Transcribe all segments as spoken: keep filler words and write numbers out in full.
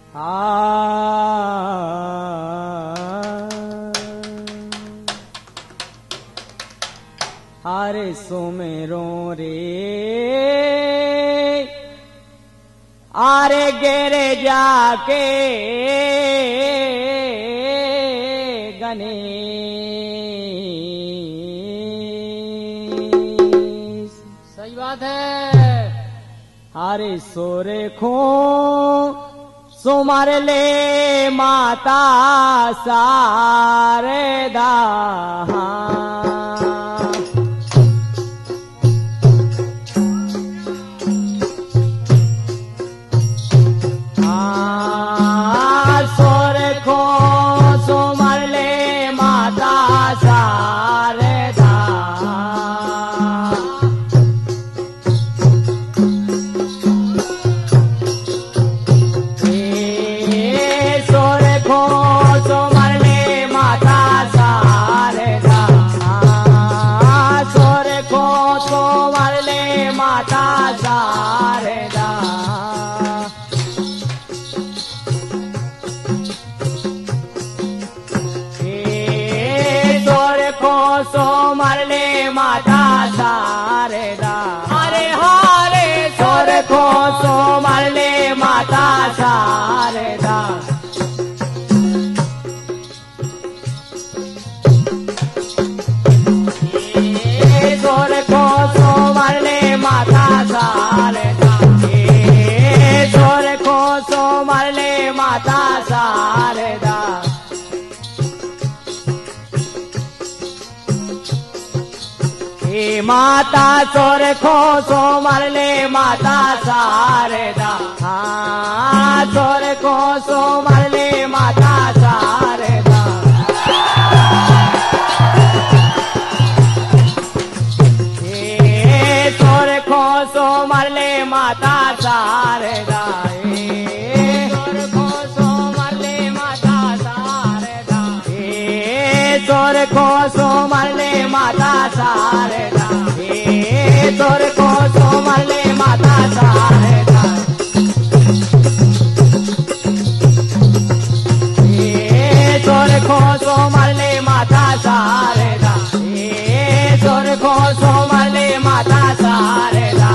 अरे सुमेरो रे आरे गेरे जाके गणेश। सही बात है। अरे सोरे खो सुमर ले माता शारदा। सो मरले माता शारदा। अरे हारे सोर को सो मरले माता शारदा। सोर को सो मरले माता शारदा। सोर को सो मरले माता शारदा। माता सोर खो सो मरले माता शारदा। हाँ सोर खो सो मरले माता शारदा। सोर खो सो मरले माता शारदा। सोर खो सो मरले माता शारदा। सोर खो सो मरले माता शारदा। सोर को सो मरले माता शारदा। सोर को सो मरले माता शारदा। सोर को सो मरले माता शारदा।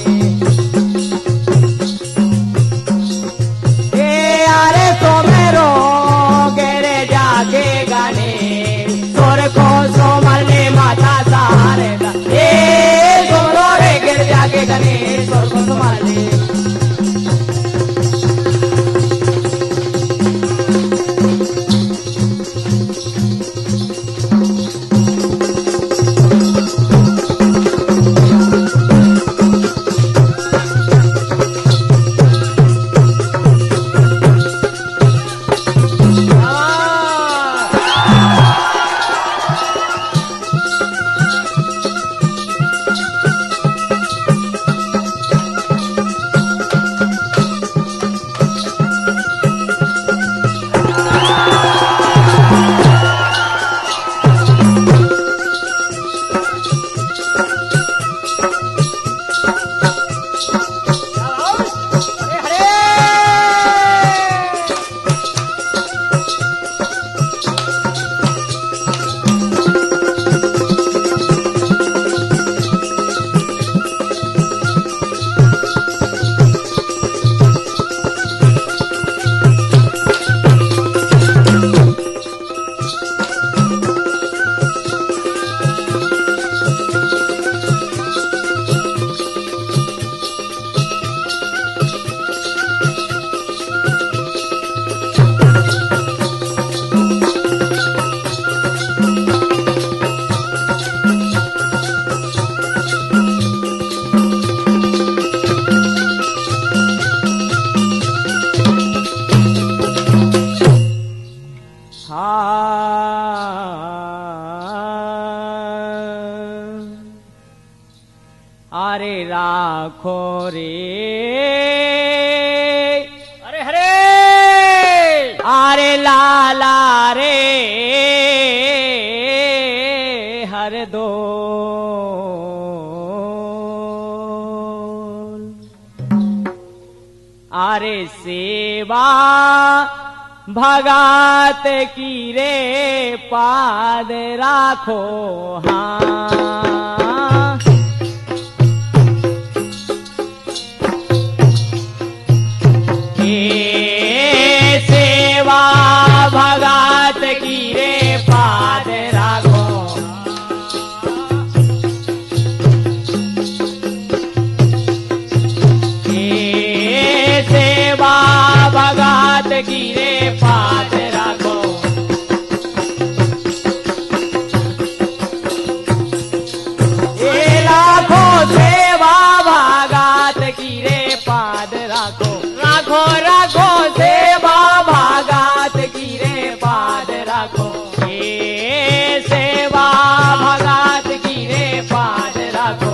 अरे सो मेरो गेरे जाके गाने। सोर को सो मरले माता शारदा। जाके गणेश और को संभाले। अरे राखो रे अरे हरे अरे लाला रे हर दो अरे सेवा भगत की रे पाद राखो हाँ। ए सेवा भगत की रे पाद राखो। ए सेवा भगत की रे पाद राखो। ए राखो सेवा भगत की रे पाद राखो। राखो राखो सेवा भगत की रे पाद राखो। ए सेवा भगत की रे पाद राखो।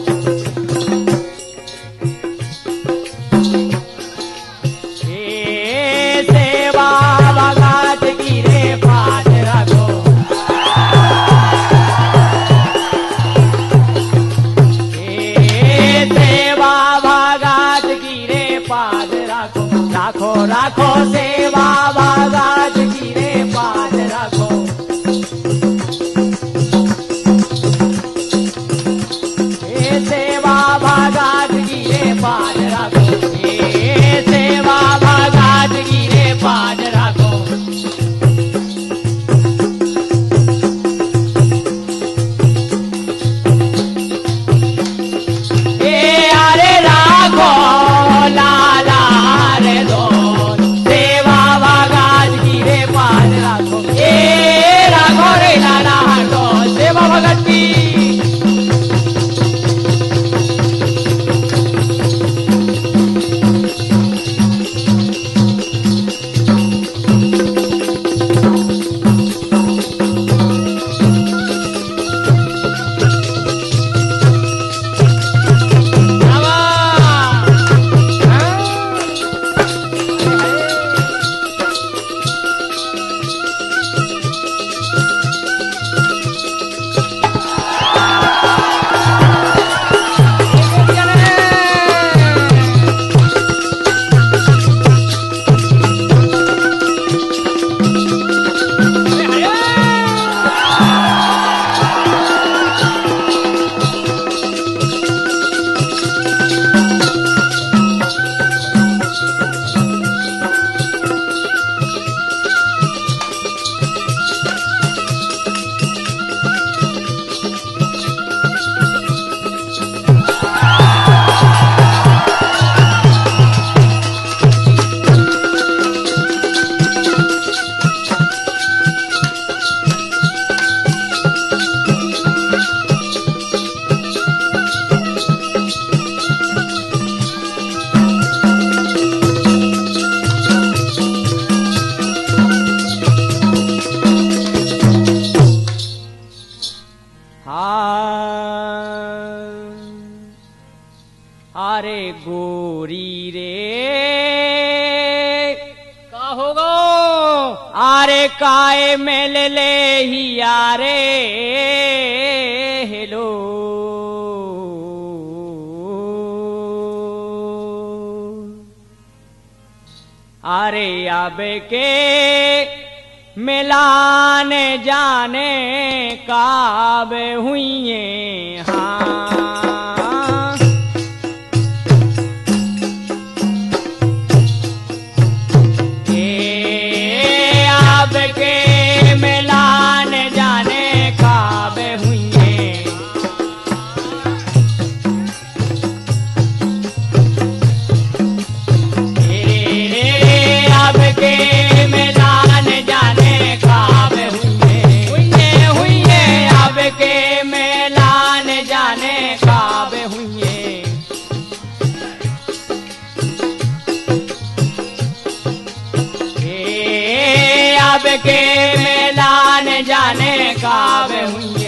ए सेवा भगत की रे पाद राखो। ए सेवा भगत की रे पाद राखो। राखो राखो सेवा भगत की रे पाद राखो। ए सेवा भगत की रे पाद राखो। ए सेवा भगत की रे पाद राखो। ए अरे राखो लाला रे दो सेवा भगत की रे पाद राखो। ए राखो रे लाला दो सेवा भगत की। अरे गोरी रे का होगा अरे काय मेल ले ही यारे हेलो। अरे अब के मिलान जाने काब हुई हाँ। ए अब के मिलान जाने काब हुई ए अब के मिलान जाने काब हुई हुई अब के मिलान जाने काब हुई। ए अब के मिलान जाने काब हुई।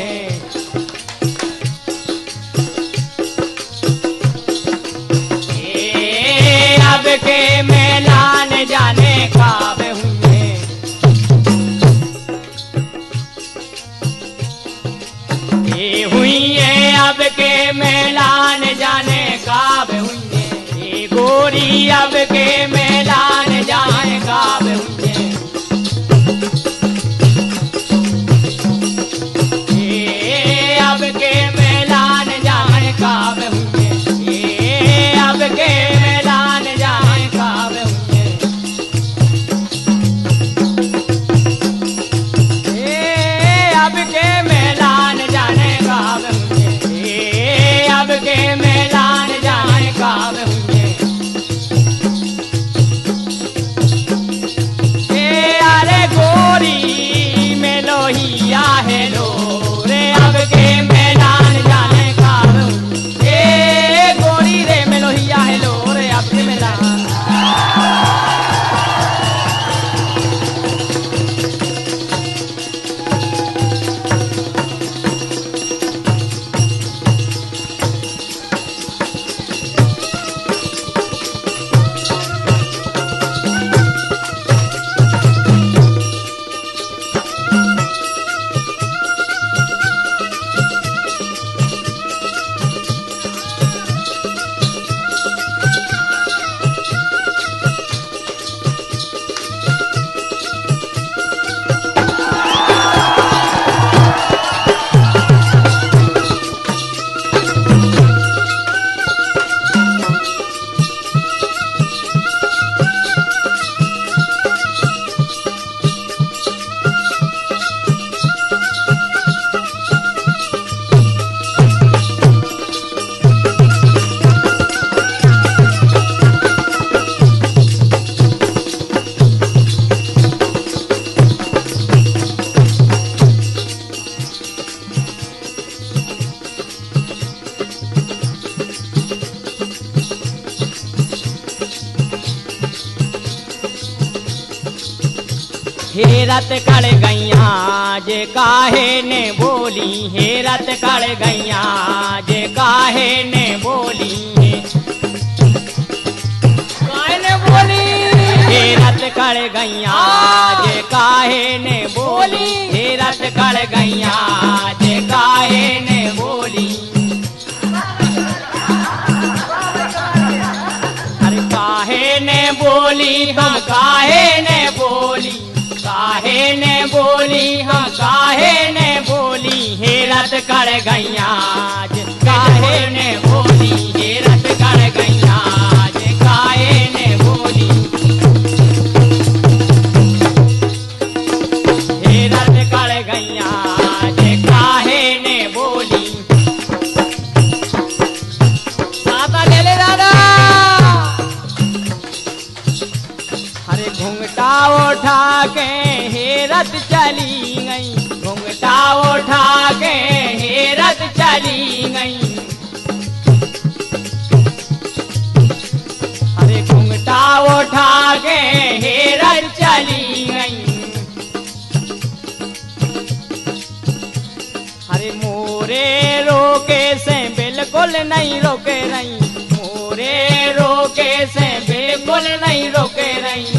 ए अब के मिलान जाने काब हुई। ए हुई अब के मिलान जाने काब हुई। ए गोरी गोरी अब के मैदान जाए गावे अब के मैदान जाए कावे हुए अब के मैदान जाए कावे हुए अब के मैदान जाने कावे हुए अब के मैदान जाए कावे हुए अरे गोरी में लोहिया है लो रे अब के मैदान जाने कावे ए गोरी रे में लोहिया है लो रे अब के मैदान हेरत कड़ गैया जे काहे ने बोली हेरत कड़ गैया जे काहे ने बोली काहे ने बोली हेरत कड़ गैया जे काहे ने बोली हेरत कड़ गैया जे काहे ने बोली अरे काहे ने बोली हम काहे ने बोली काहे ने बोली हाँ काहे ने बोली हेरत कर गैया काहे ने बोली हेरत कर गैया काहे ने बोली हेरत कर गैया काहे ने बोली दादा ले ले दादा अरे घूंघटा उठा के हेरत चली गई घूंघटा उठा के हेरत चली गई अरे घूंघटा उठा के हेरत चली गई अरे मोरे रोके से बिल्कुल नहीं रोके रही मोरे रोके से बिल्कुल नहीं रोके रही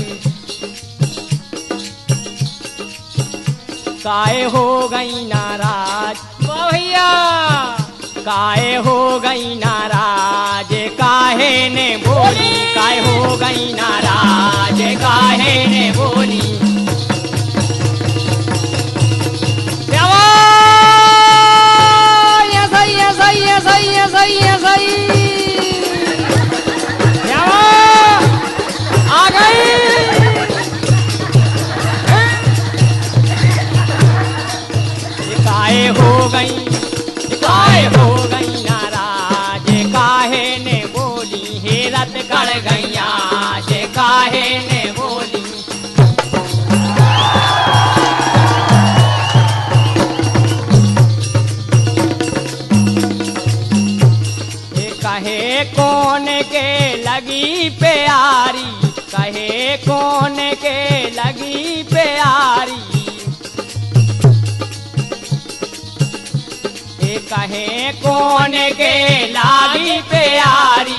काहे हो गई नाराज भैया काहे हो गई नाराज काहे ने बोली काहे हो गई नाराज काहे ने बोली सही है सही है सही है सही है सही आ गई काहे हो गई काहे हो गई नाराज काहे ने बोली हेरत कर गैया जे काहे ने बोली कहे कौन के लगी प्यारी कहे कौन के लगी प्यारी कहे कौन के लागी प्यारी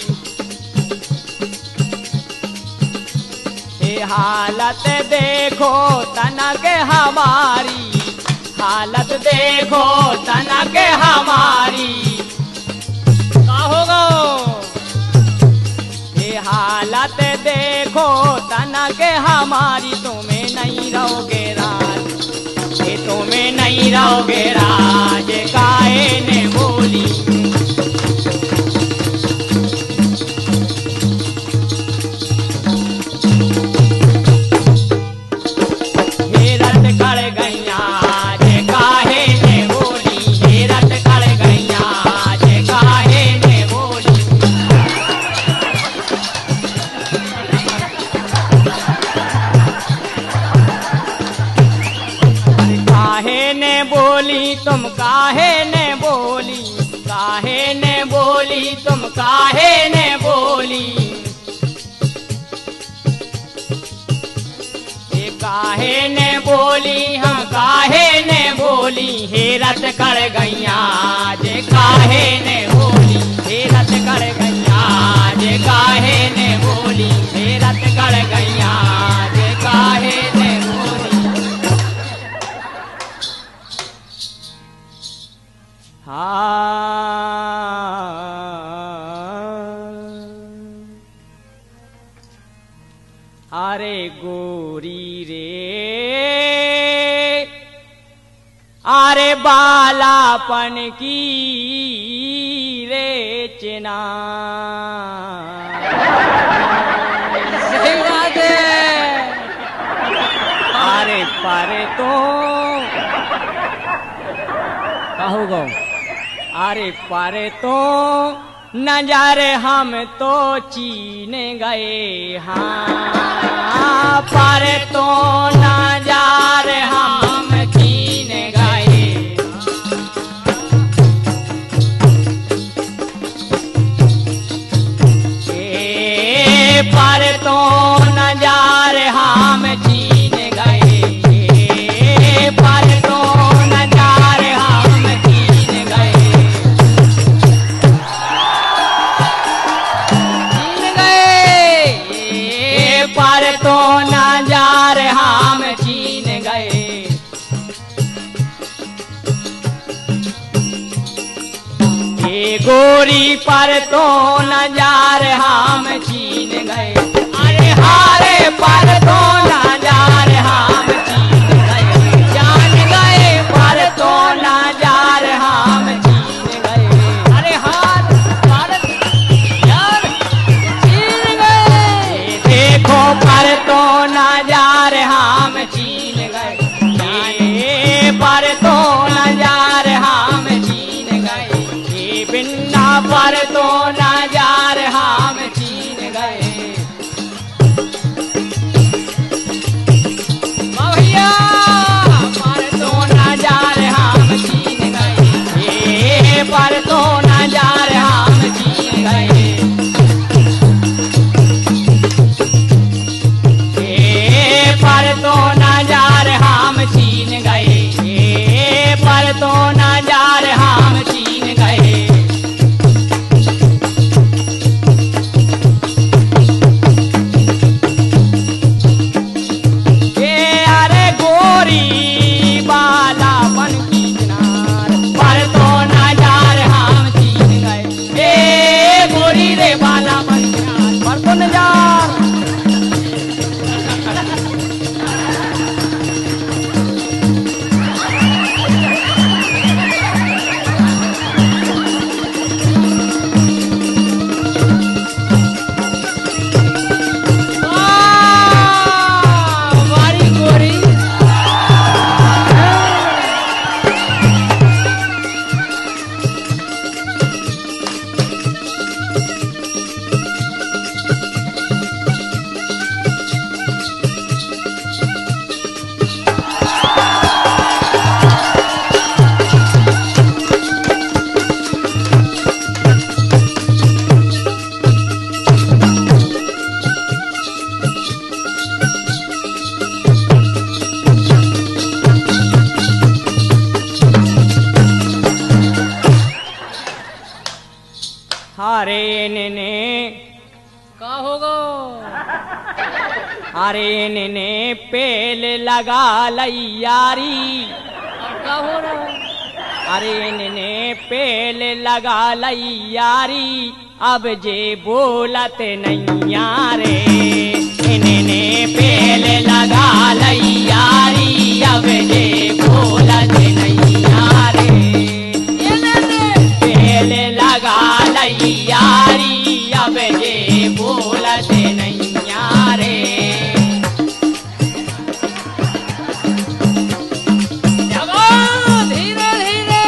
ये हालत देखो तनक हमारी हालत देखो तनक हमारी का होगा ये हमारी तुम्हें नहीं रहोगे राज, ये तुम्हें नहीं रहोगे राज, काहे ने बोली। हे रट कर गैया जे काहे ने बोली, हे रट कर गैया जे काहे ने बोली। काहे ने बोली तुम, काहे ने बोली, काहे ने बोली तुम, काहे ने बोली। ये काहे ने बोली हम, काहे ने बोली। हे रट कर गैया जे काहे ने बोली, हे रट कर गैया जे काहे ने बोली, हे रट कर गैया जे काहे ने बोली। अरे गोरी रे, अरे बालापन की रे चिना, अरे पर तो कहोगो, अरे पर तो नजर हम तो चीन गए, हाँ पर तो नजर हम चीन गए। ए पर तो नजर हम चीन गए, ए पर तो नजर हम चीन गए। पर तो नजार हम चीन गए। ये गोरी पर तो नजार हम चीन गए, अरे हारे पर तो नजार हम चीन गए, जान गए पर तो नजार हम चीन गए। अरे हार पर यार चीन गए, देखो पर तो नजार हम चीन गए, पर तो नजार हम चीन गए। ये बिन्ना पर तो नजार हम चीन गए। भैया पर तो नजार हम चीन गए, ये पर तो नजार हम चीन गए। पर तो नजार हम चीन गए, पर तो नजार हम चीन गए। ये अरे गोरी बालापन की किनार, पर तो नजार हम चीन गए। ए गोरी रे बालापन की किनार, पर तो नजार। अरे ने का होगा? अरे ने पेल लगा लई यारी, अब क्या हो रहा है? अरे ने पेल लगा लई यारी, अब जे बोलत नहीं यारे, इन्हें पेल लगा लैयारी अब जे बोलत नैया रे। पेले लगा लैयारी अब जे बोलत नैया रे। धीरे धीरे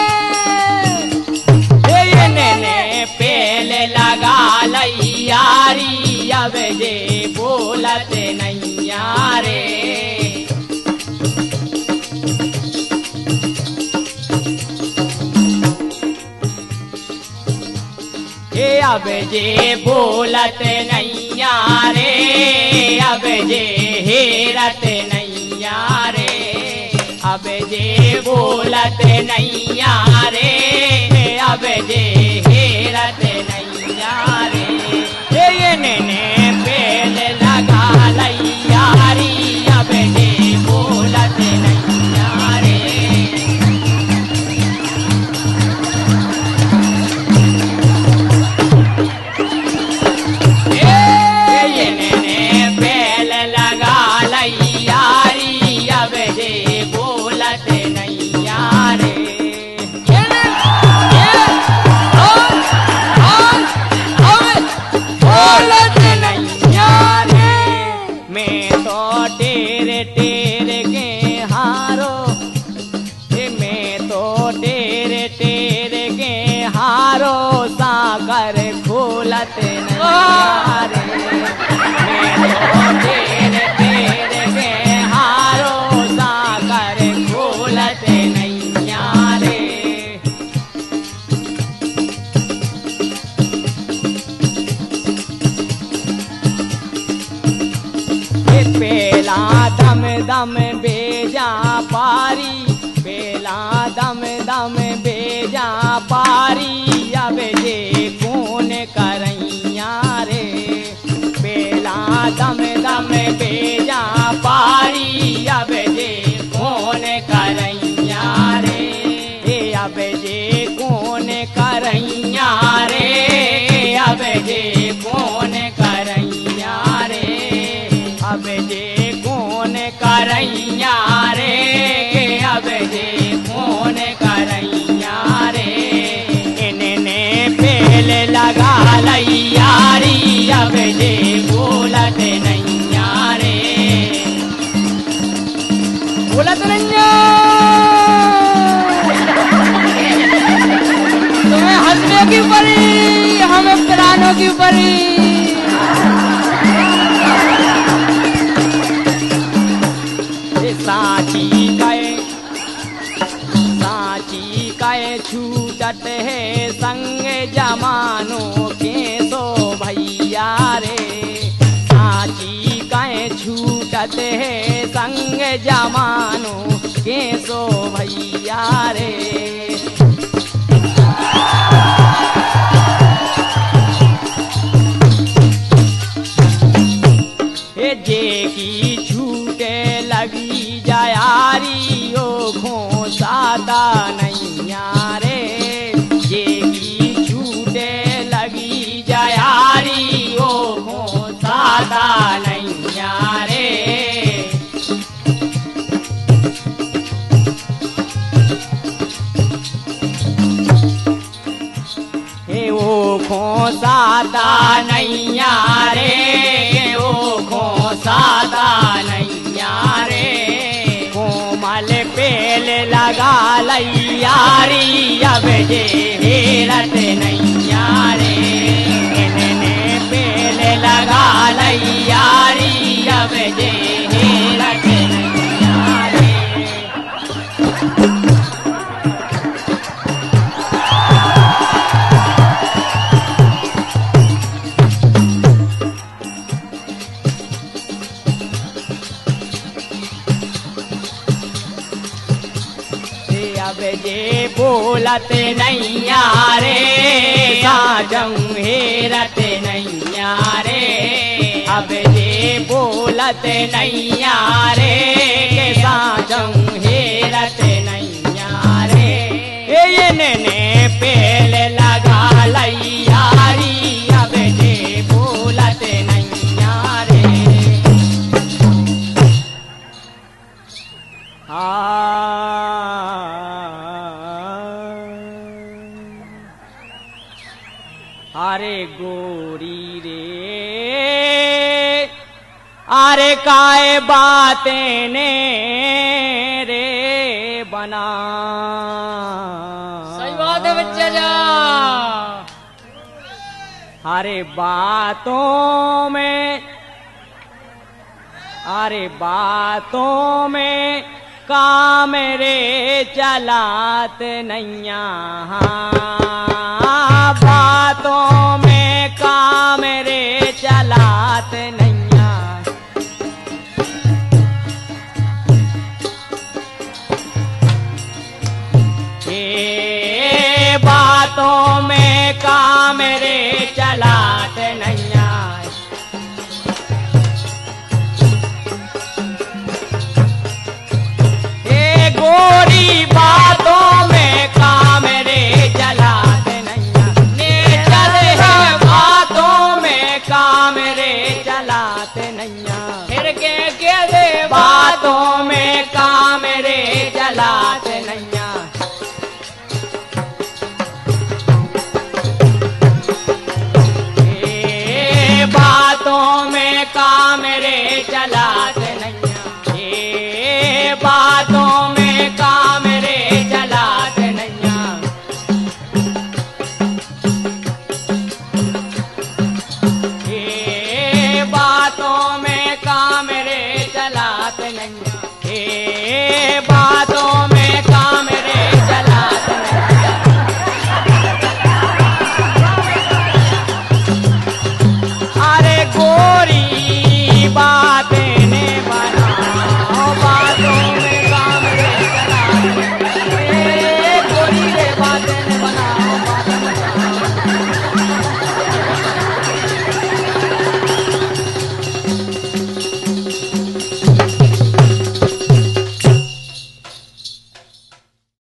ये ने पेले लगा लैयारी अब जे बोलत नैया रे। हे अब जे बोलत नैया रे अब जे हेरत नैया रे। अब जे बोलत नैया रे अब जे हेरत नैया रे। ये ने पेल लगा लैयारी अब जे बोलत नैया रे। ये ने पेल लगा लैयारी अब जे बोलत नैया रे। बोलत नैया रे। मैं तो टेरे टेरे के हारो मैं तो टेरे टेरे के हारो साकर खोलत नैया रे। मैं तो टेरे टेरे के हारो साकर खोलत नैया रे। पेला दम दम बेजा पारी पेला दम दम बेजा पारी अब जे कौन करैया रे। पेला दम दम बेजा पारी अब जे कौन करैया रे। अब जे कौन करैया रे अब जे कौन करैया रे। अब जे कौन करैया रे अब जे कौन करैया रे। इनने पेल लगा लैयारी अब जे बोलत नैया रे। बोलत नैया तुम्हें हंसने की परी हमें प्राणों की परी। साची गए साची गए छूटत है संग जमानों के सो भैया रे। साची गए छूटत है संग जमानों के सो भैया रे। जे की छूटे लगी जायारी ओ खोसाता नैया रे। जे की छूटे लगी जायारी ओ खोसाता नैया रे। हे ओ खोसाता नैया रे ओ खोसाता नैया रे। कोमल पेल लगा लैयारी अब जे हेरत नैया रे। इनने पेल लगा लैयारी अब जे हेरत नैया रे। अब जे बोलत नैया रे साजं हेरत नैया रे। अब जे बोलत नैया रे साजं हेरत नैया रे। ये ने पेल लगा लैयारी अब जे बोलत नैया रे। अरे गोरी रे अरे काय बातें ने रे बना। सही बात है बच्चा जा। अरे बातों में अरे बातों में काम रे चलात नैया।